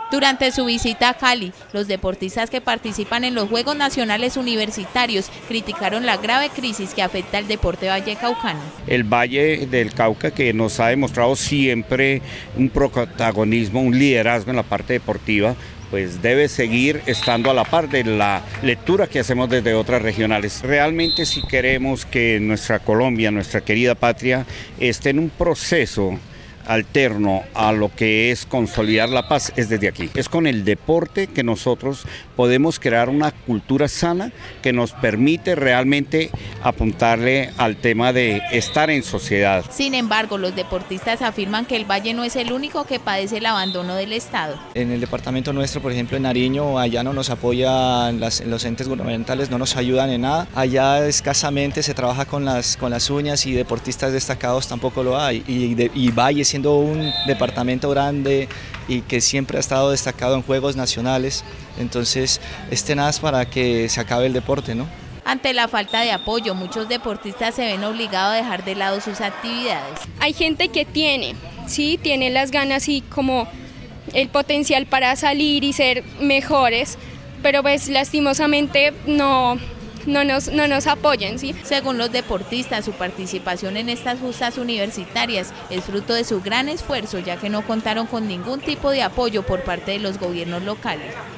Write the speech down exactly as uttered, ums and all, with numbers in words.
Durante su visita a Cali, los deportistas que participan en los Juegos Nacionales Universitarios criticaron la grave crisis que afecta al deporte vallecaucano. El Valle del Cauca, que nos ha demostrado siempre un protagonismo, un liderazgo en la parte deportiva, pues debe seguir estando a la par de la lectura que hacemos desde otras regionales. Realmente, si queremos que nuestra Colombia, nuestra querida patria, esté en un proceso alterno a lo que es consolidar la paz, es desde aquí. Es con el deporte que nosotros podemos crear una cultura sana que nos permite realmente apuntarle al tema de estar en sociedad. Sin embargo, los deportistas afirman que el Valle no es el único que padece el abandono del Estado. En el departamento nuestro, por ejemplo en Nariño, allá no nos apoyan las, los entes gubernamentales, no nos ayudan en nada. Allá escasamente se trabaja con las, con las uñas y deportistas destacados tampoco lo hay. Y, de, y Valle, siendo un departamento grande y que siempre ha estado destacado en Juegos Nacionales, entonces este nada es para que se acabe el deporte, ¿no? Ante la falta de apoyo, muchos deportistas se ven obligados a dejar de lado sus actividades. Hay gente que tiene, sí, tiene las ganas y como el potencial para salir y ser mejores, pero pues lastimosamente no... No nos, no nos apoyan, ¿sí? Según los deportistas, su participación en estas justas universitarias es fruto de su gran esfuerzo, ya que no contaron con ningún tipo de apoyo por parte de los gobiernos locales.